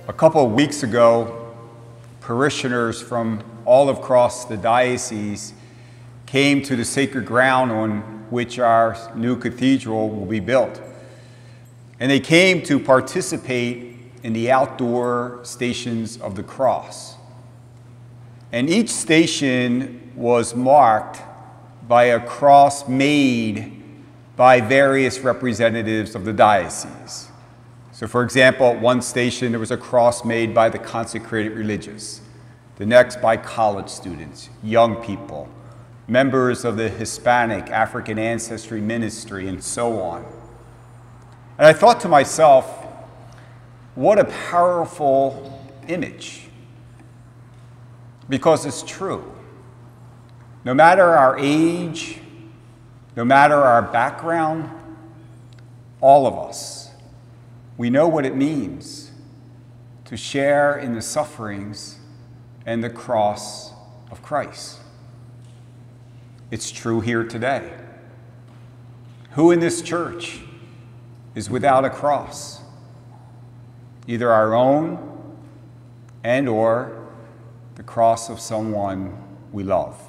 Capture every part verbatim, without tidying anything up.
A couple of weeks ago, parishioners from all across the diocese came to the sacred ground on which our new cathedral will be built. And they came to participate in the outdoor Stations of the Cross. And each station was marked by a cross made by various representatives of the diocese. So for example, at one station there was a cross made by the consecrated religious, the next by college students, young people, members of the Hispanic African Ancestry Ministry, and so on. And I thought to myself, what a powerful image. Because it's true. No matter our age, no matter our background, all of us, we know what it means to share in the sufferings and the cross of Christ. It's true here today. Who in this church is without a cross? Either our own and or the cross of someone we love.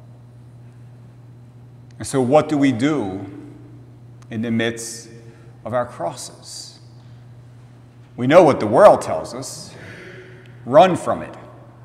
And so what do we do in the midst of our crosses? We know what the world tells us. Run from it.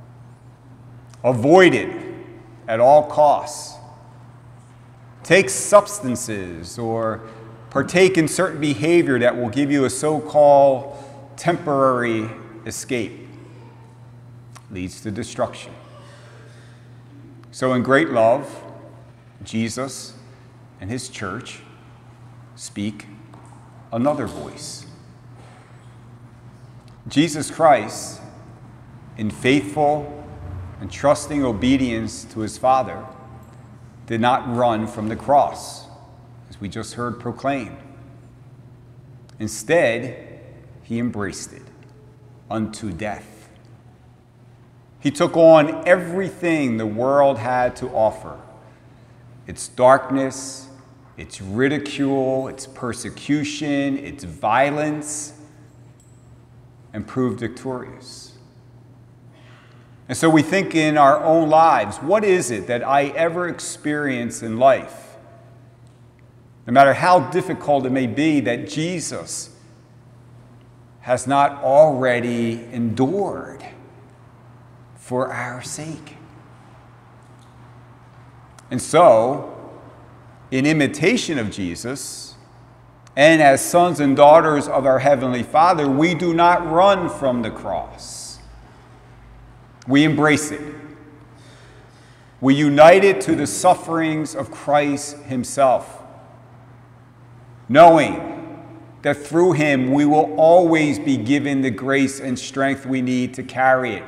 Avoid it at all costs. Take substances or partake in certain behavior that will give you a so-called temporary escape. Leads to destruction. So in great love, Jesus and his church speak another voice. Jesus Christ, in faithful and trusting obedience to his Father, did not run from the cross, as we just heard proclaimed. Instead, he embraced it unto death. He took on everything the world had to offer, its darkness, its ridicule, its persecution, its violence, and proved victorious. And so we think in our own lives, what is it that I ever experience in life, no matter how difficult it may be, that Jesus has not already endured for our sake? And so, in imitation of Jesus, and as sons and daughters of our Heavenly Father, we do not run from the cross. We embrace it. We unite it to the sufferings of Christ himself, knowing that through him we will always be given the grace and strength we need to carry it.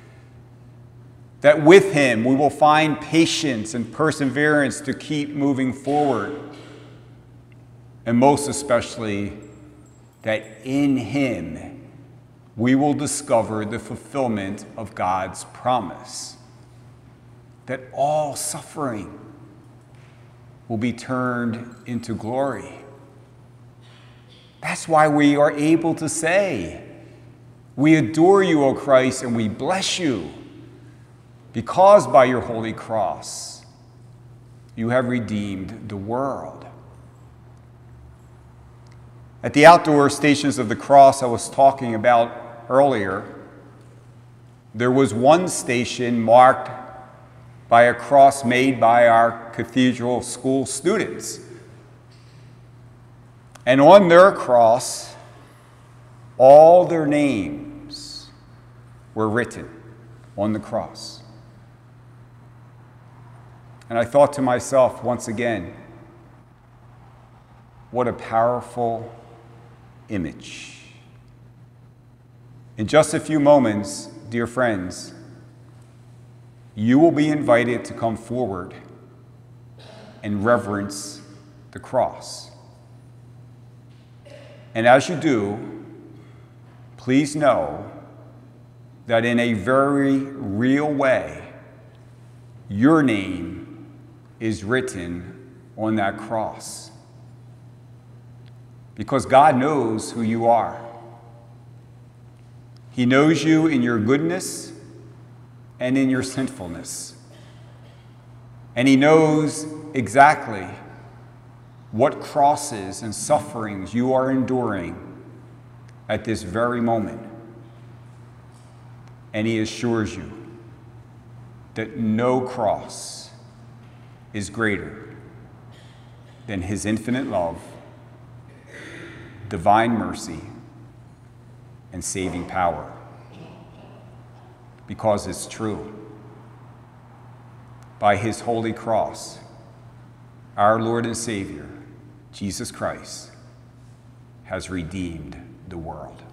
That with him we will find patience and perseverance to keep moving forward. And most especially, that in him we will discover the fulfillment of God's promise. That all suffering will be turned into glory. That's why we are able to say, "We adore you, O Christ, and we bless you, because by your holy cross you have redeemed the world." At the outdoor Stations of the Cross I was talking about earlier, there was one station marked by a cross made by our Cathedral school students. And on their cross, all their names were written on the cross. And I thought to myself once again, what a powerful image. In just a few moments, dear friends, you will be invited to come forward and reverence the cross. And as you do, please know that in a very real way, your name is written on that cross. Because God knows who you are. He knows you in your goodness and in your sinfulness. And he knows exactly what crosses and sufferings you are enduring at this very moment. And he assures you that no cross is greater than his infinite love, divine mercy, and saving power. Because it's true. By his holy cross, our Lord and Savior, Jesus Christ, has redeemed the world.